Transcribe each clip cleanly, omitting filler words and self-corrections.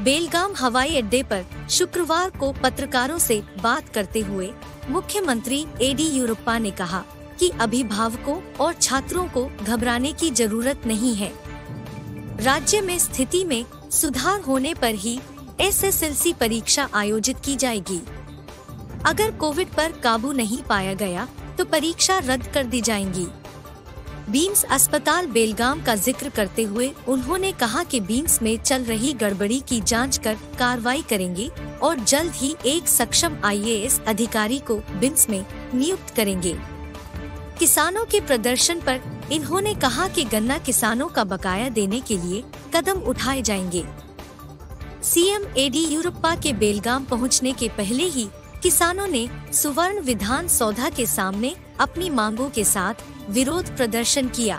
बेलगाम हवाई अड्डे पर शुक्रवार को पत्रकारों से बात करते हुए मुख्यमंत्री येदियुरप्पा ने कहा कि अभिभावकों और छात्रों को घबराने की जरूरत नहीं है। राज्य में स्थिति में सुधार होने पर ही एसएसएलसी परीक्षा आयोजित की जाएगी। अगर कोविड पर काबू नहीं पाया गया तो परीक्षा रद्द कर दी जाएंगी। बीम्स अस्पताल बेलगाम का जिक्र करते हुए उन्होंने कहा कि बीम्स में चल रही गड़बड़ी की जांच कर कार्रवाई करेंगे और जल्द ही एक सक्षम आईएएस अधिकारी को बीम्स में नियुक्त करेंगे। किसानों के प्रदर्शन पर इन्होंने कहा कि गन्ना किसानों का बकाया देने के लिए कदम उठाए जाएंगे। सीएम येदियुरप्पा के बेलगाम पहुंचने के पहले ही किसानों ने सुवर्ण विधान सौधा के सामने अपनी मांगों के साथ विरोध प्रदर्शन किया।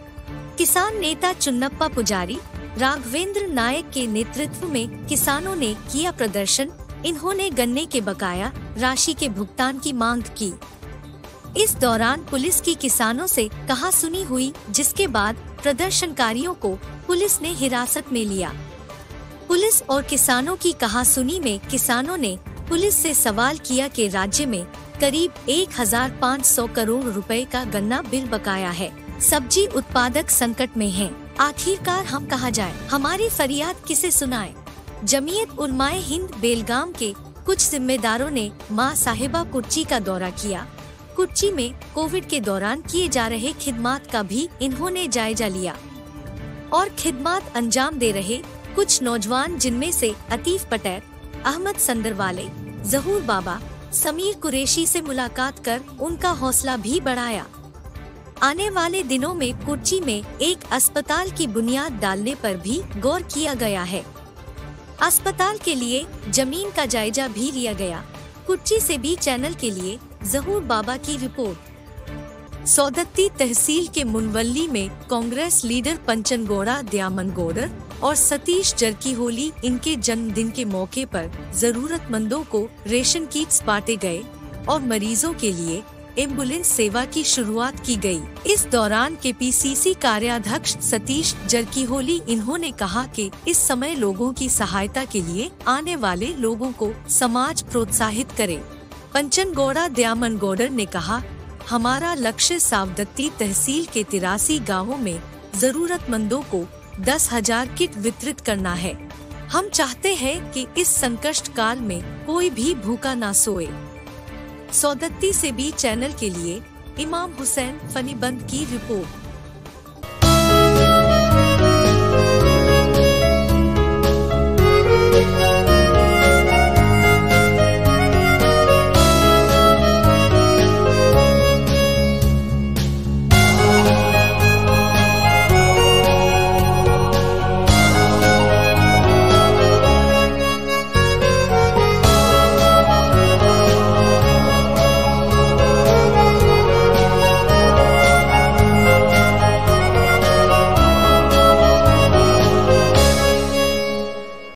किसान नेता चुन्नप्पा पुजारी, राघवेंद्र नायक के नेतृत्व में किसानों ने किया प्रदर्शन। इन्होंने गन्ने के बकाया राशि के भुगतान की मांग की। इस दौरान पुलिस की किसानों से कहासुनी हुई, जिसके बाद प्रदर्शनकारियों को पुलिस ने हिरासत में लिया। पुलिस और किसानों की कहासुनी में किसानों ने पुलिस से सवाल किया कि राज्य में करीब 1500 करोड़ रुपए का गन्ना बिल बकाया है। सब्जी उत्पादक संकट में हैं। आखिरकार हम कहाँ जाएं? हमारी फरियाद किसे सुनाएं? जमीयत उलमाए हिंद बेलगाम के कुछ जिम्मेदारों ने मां साहिबा कुर्ची का दौरा किया। कुर्ची में कोविड के दौरान किए जा रहे खिदमात का भी इन्होंने जायजा लिया और खिदमात अंजाम दे रहे कुछ नौजवान, जिनमें से अतीफ पटेल, अहमद संदरवाले, जहूर बाबा, समीर कुरैशी से मुलाकात कर उनका हौसला भी बढ़ाया। आने वाले दिनों में कुर्ची में एक अस्पताल की बुनियाद डालने पर भी गौर किया गया है। अस्पताल के लिए जमीन का जायजा भी लिया गया। कुर्ची से भी चैनल के लिए जहूर बाबा की रिपोर्ट। सौदत्ती तहसील के मुनवल्ली में कांग्रेस लीडर पंचनगौड़ा द्यामनगौडर और सतीश जरकीहोली इनके जन्मदिन के मौके पर जरूरतमंदों को रेशन किट्स बांटे गए और मरीजों के लिए एम्बुलेंस सेवा की शुरुआत की गई। इस दौरान केपीसीसी कार्याध्यक्ष सतीश जरकीहोली इन्होंने कहा कि इस समय लोगों की सहायता के लिए आने वाले लोगों को समाज प्रोत्साहित करे। पंचनगौड़ा द्यामनगौडर ने कहा, हमारा लक्ष्य सावदत्ती तहसील के 83 गाँवों में जरूरतमंदों को 10,000 किट वितरित करना है। हम चाहते हैं कि इस संकट काल में कोई भी भूखा ना सोए। सौदत्ती से भी चैनल के लिए इमाम हुसैन फनीबंद की रिपोर्ट।